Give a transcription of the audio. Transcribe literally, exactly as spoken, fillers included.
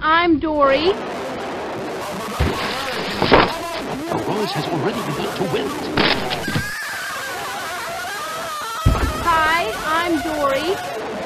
I'm Dory. Rose has already begun to wilt. Hi, I'm Dory.